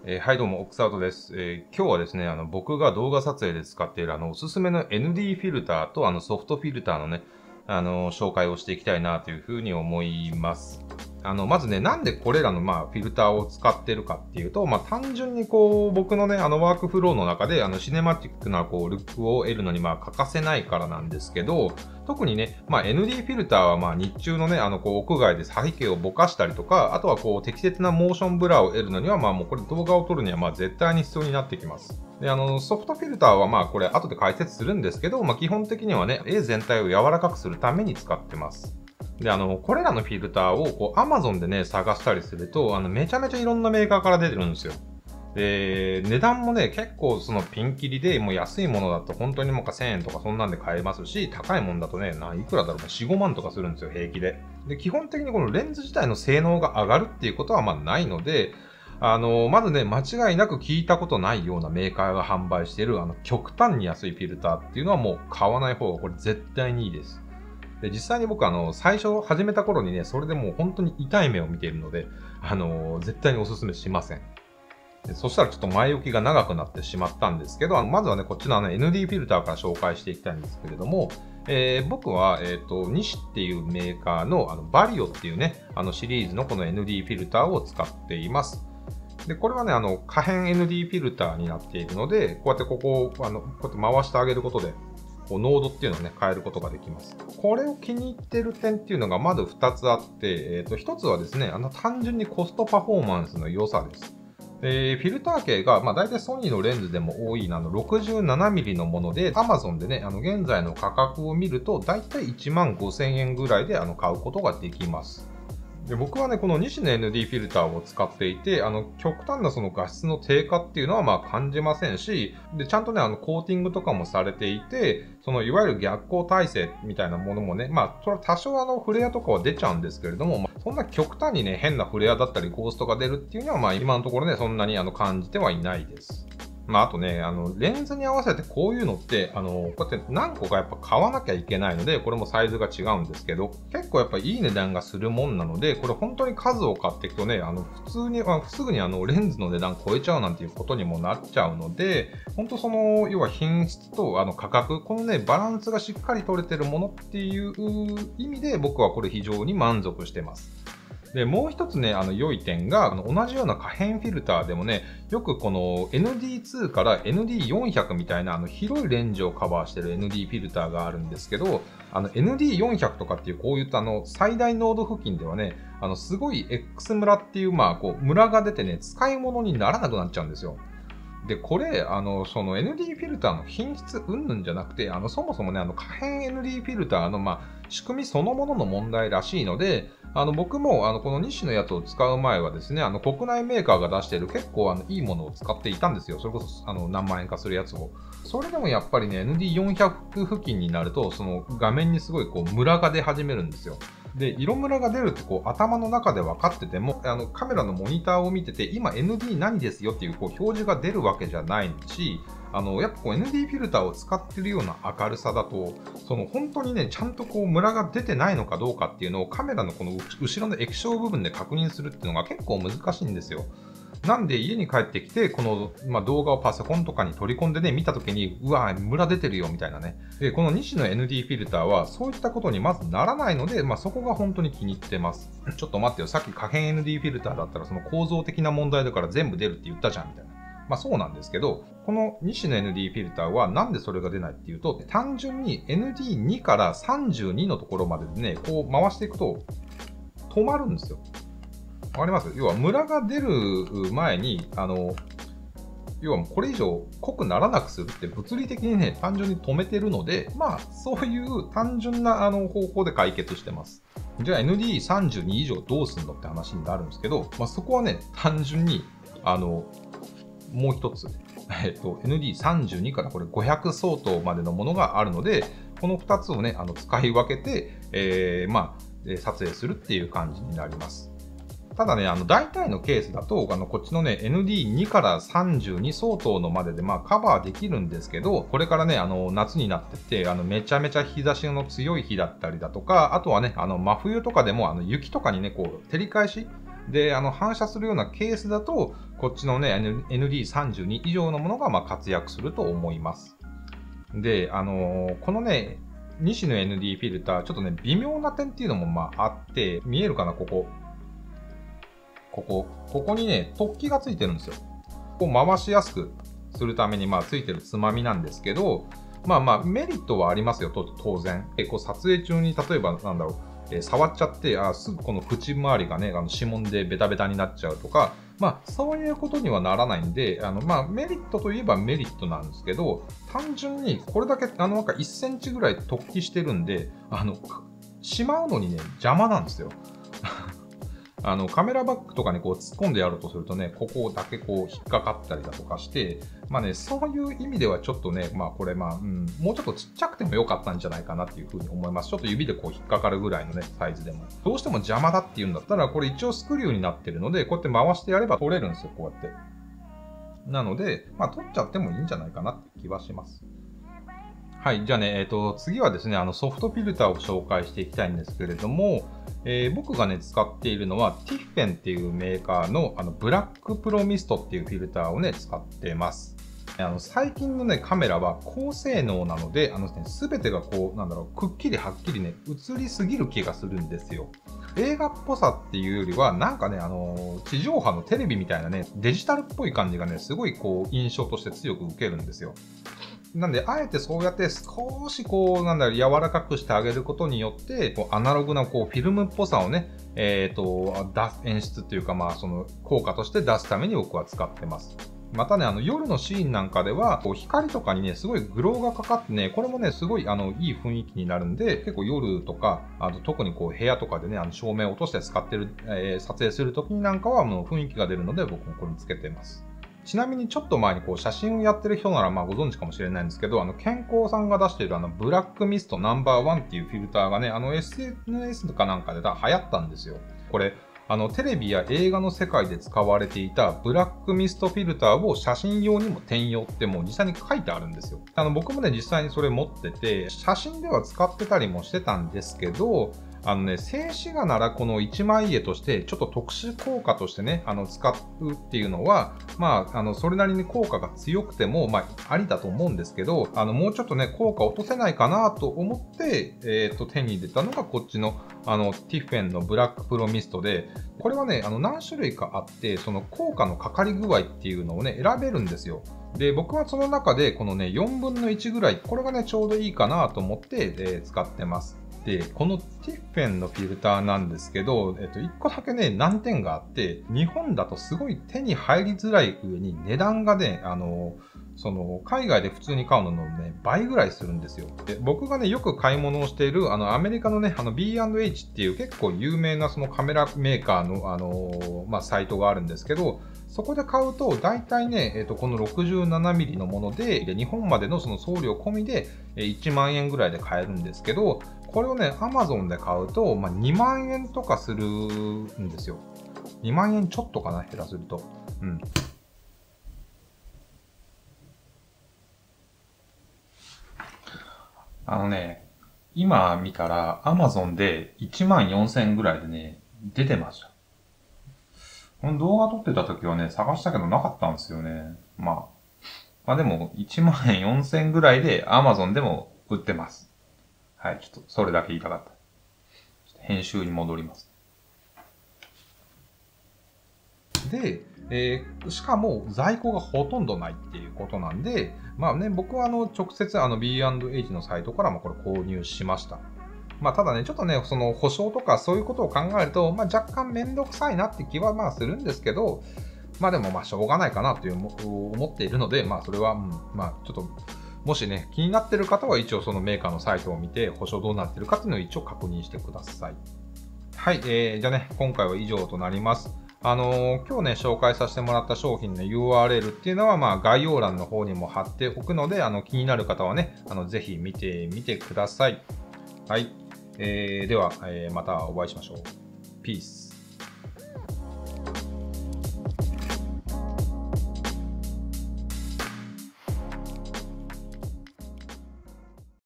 はいどうも、オックスアウトです。今日はですね、僕が動画撮影で使っているおすすめの ND フィルターとソフトフィルターのね、紹介をしていきたいなというふうに思います。まずね、なんでこれらのフィルターを使ってるかっていうと、単純に僕のね、ワークフローの中で、シネマティックなルックを得るのに欠かせないからなんですけど、特にね、ND フィルターは日中のね、屋外で背景をぼかしたりとか、あとは適切なモーションブラーを得るのには、もうこれ動画を撮るには絶対に必要になってきます。で、ソフトフィルターはこれ後で解説するんですけど、基本的にはね、絵全体を柔らかくするために使ってます。で、これらのフィルターをAmazon でね、探したりすると、めちゃめちゃいろんなメーカーから出てるんですよ。で、値段もね、結構そのピンキリで、もう安いものだと本当に1000円とかそんなんで買えますし、高いものだとね、いくらだろう、4、5万とかするんですよ、平気で。で、基本的にこのレンズ自体の性能が上がるっていうことはないので、まずね、間違いなく聞いたことないようなメーカーが販売している、極端に安いフィルターっていうのはもう買わない方がこれ絶対にいいです。で、実際に僕最初始めた頃にね、それでもう本当に痛い目を見ているので、絶対にお勧めしません。でそしたらちょっと前置きが長くなってしまったんですけど、まずはね、こっちのND フィルターから紹介していきたいんですけれども、僕は、ニシっていうメーカーのバリオっていうね、シリーズのこの ND フィルターを使っています。で、これはね、可変 ND フィルターになっているので、こうやってここを、こうやって回してあげることで、濃度っていうのをね、変えることができます。これを気に入ってる点っていうのがまず2つあって、1つはですね、単純にコストパフォーマンスの良さです。フィルター径が、大体ソニーのレンズでも多い67mm のもので、Amazon でね、現在の価格を見ると、大体15,000円ぐらいで買うことができます。で僕はね、このニシの ND フィルターを使っていて、極端なその画質の低下っていうのは感じませんし、で、ちゃんとね、コーティングとかもされていて、そのいわゆる逆光耐性みたいなものもね、それは多少フレアとかは出ちゃうんですけれども、そんな極端にね、変なフレアだったりゴーストが出るっていうのは、今のところね、そんなに感じてはいないです。あとね、レンズに合わせてこういうのって、こうやって何個かやっぱ買わなきゃいけないので、これもサイズが違うんですけど、結構やっぱいい値段がするもんなので、これ本当に数を買っていくとね、普通に、すぐにレンズの値段超えちゃうなんていうことにもなっちゃうので、本当その、要は品質と価格、このね、バランスがしっかり取れてるものっていう意味で、僕はこれ非常に満足してます。で、もう一つね、良い点が、同じような可変フィルターでもね、よくこの ND2 から ND400 みたいな広いレンジをカバーしてる ND フィルターがあるんですけど、ND400 とかっていうこういった最大濃度付近ではね、すごい X ムラっていう、ムラが出てね、使い物にならなくなっちゃうんですよ。で、これ、その ND フィルターの品質云々じゃなくて、そもそもね、可変 ND フィルターの、仕組みそのものの問題らしいので、僕も、このニッシュのやつを使う前はですね、国内メーカーが出している結構、いいものを使っていたんですよ。それこそ、何万円かするやつを。それでもやっぱりね、ND400 付近になると、その画面にすごいムラが出始めるんですよ。で、色ムラが出るって頭の中で分かってても、カメラのモニターを見てて、今 ND 何ですよっていう表示が出るわけじゃないし、やっぱND フィルターを使ってるような明るさだと、本当にね、ちゃんとムラが出てないのかどうかっていうのをカメラのこの後ろの液晶部分で確認するっていうのが結構難しいんですよ。なんで家に帰ってきて、この、動画をパソコンとかに取り込んでね、見たときに、うわムラ出てるよみたいなね。で、このニシの ND フィルターは、そういったことにまずならないので、そこが本当に気に入ってます。ちょっと待ってよ、さっき可変 ND フィルターだったら、その構造的な問題だから全部出るって言ったじゃん、みたいな。そうなんですけど、このニシの ND フィルターはなんでそれが出ないっていうと、単純に ND2 から32のところまででね、こう回していくと止まるんですよ。わかります？要はムラが出る前に、要はこれ以上濃くならなくするって物理的にね、単純に止めてるので、そういう単純な方法で解決してます。じゃあ ND32 以上どうすんのって話になるんですけど、そこはね、単純に、もう一つ、ND32 からこれ500相当までのものがあるので、この2つをね、使い分けて、撮影するっていう感じになります。ただね、大体のケースだと、こっちのね、ND2 から32相当のまでで、カバーできるんですけど、これからね、夏になってって、めちゃめちゃ日差しの強い日だったりだとか、あとはね、真冬とかでも、雪とかにね、照り返し、 で、反射するようなケースだと、こっちのね、ND32 以上のものが活躍すると思います。で、このね、2種の ND フィルター、ちょっとね、微妙な点っていうのもあって、見えるかな、ここにね、突起がついてるんですよ。こう回しやすくするために、ついてるつまみなんですけど、メリットはありますよ、当然。こう撮影中に、例えば、触っちゃって、すぐこの縁周りがね、指紋でベタベタになっちゃうとか、そういうことにはならないんで、メリットといえばメリットなんですけど、単純にこれだけ、なんか1センチぐらい突起してるんで、しまうのにね、邪魔なんですよ。カメラバッグとかにこう突っ込んでやるとするとね、ここだけこう引っかかったりだとかして、そういう意味ではちょっとね、これもうちょっとちっちゃくてもよかったんじゃないかなっていうふうに思います。ちょっと指でこう引っかかるぐらいのね、サイズでも。どうしても邪魔だっていうんだったら、これ一応スクリューになってるので、こうやって回してやれば取れるんですよ、こうやって。なので、取っちゃってもいいんじゃないかなって気はします。はい。じゃあね、次はですね、ソフトフィルターを紹介していきたいんですけれども、僕がね、使っているのは、ティッフェンっていうメーカーの、ブラックプロミストっていうフィルターをね、使っています。最近のね、カメラは高性能なので、すべてがこう、くっきりはっきりね、映りすぎる気がするんですよ。映画っぽさっていうよりは、なんかね、地上波のテレビみたいなね、デジタルっぽい感じがね、すごいこう、印象として強く受けるんですよ。なんで、あえてそうやって少しこう、柔らかくしてあげることによって、こうアナログなこう、フィルムっぽさをね、演出っていうか、その効果として出すために僕は使ってます。またね、夜のシーンなんかでは、こう光とかにね、すごいグローがかかってね、これもね、すごい、いい雰囲気になるんで、結構夜とか、特にこう、部屋とかでね、照明を落として使ってる、撮影するときになんかは、もう雰囲気が出るので、僕もこれにつけてます。ちなみにちょっと前にこう写真をやってる人ならご存知かもしれないんですけど、健康さんが出しているブラックミストナンバーワンっていうフィルターがね、SNS とかなんかで流行ったんですよ。これ、テレビや映画の世界で使われていたブラックミストフィルターを写真用にも転用ってもう実際に書いてあるんですよ。僕もね、実際にそれ持ってて、写真では使ってたりもしてたんですけど、静止画ならこの一枚絵としてちょっと特殊効果としてね、使うっていうのは、それなりに効果が強くても、ありだと思うんですけど、もうちょっとね、効果を落とせないかなと思って、手に入れたのがこっちの、ティフェンのブラックプロミストで、これはね、何種類かあって、その効果のかかり具合っていうのをね、選べるんですよ。で、僕はその中で、このね、4分の1ぐらい、これがね、ちょうどいいかなと思って、使ってます。で、このティッフェンのフィルターなんですけど、1個だけね、難点があって、日本だとすごい手に入りづらい上に値段がね、海外で普通に買うののね、倍ぐらいするんですよ。で、僕がね、よく買い物をしている、アメリカのね、B&H っていう結構有名なそのカメラメーカーの、サイトがあるんですけど、そこで買うと、だいたいね、この 67mm のもので、日本までのその送料込みで1万円ぐらいで買えるんですけど、これをね、Amazon で買うと、2万円とかするんですよ。2万円ちょっとかな、減らすると。うん。今見たら Amazon で1万4000円ぐらいでね、出てました。この動画撮ってた時はね、探したけどなかったんですよね。でも1万4000円ぐらいで Amazon でも売ってます。はい、ちょっとそれだけ言いたかった。編集に戻ります。で、しかも在庫がほとんどないっていうことなんで、僕は直接B&H のサイトからもこれ購入しました。ただね、ちょっとね、その保証とかそういうことを考えると、若干めんどくさいなって気はするんですけど、でもしょうがないかなという思っているので、それは、ちょっと、もしね、気になっている方は一応そのメーカーのサイトを見て、保証どうなっているかっていうのを一応確認してください。はい、じゃあね、今回は以上となります。今日ね、紹介させてもらった商品の URL っていうのは、概要欄の方にも貼っておくので、気になる方はね、ぜひ見てみてください。はい。では、またお会いしましょう。ピース。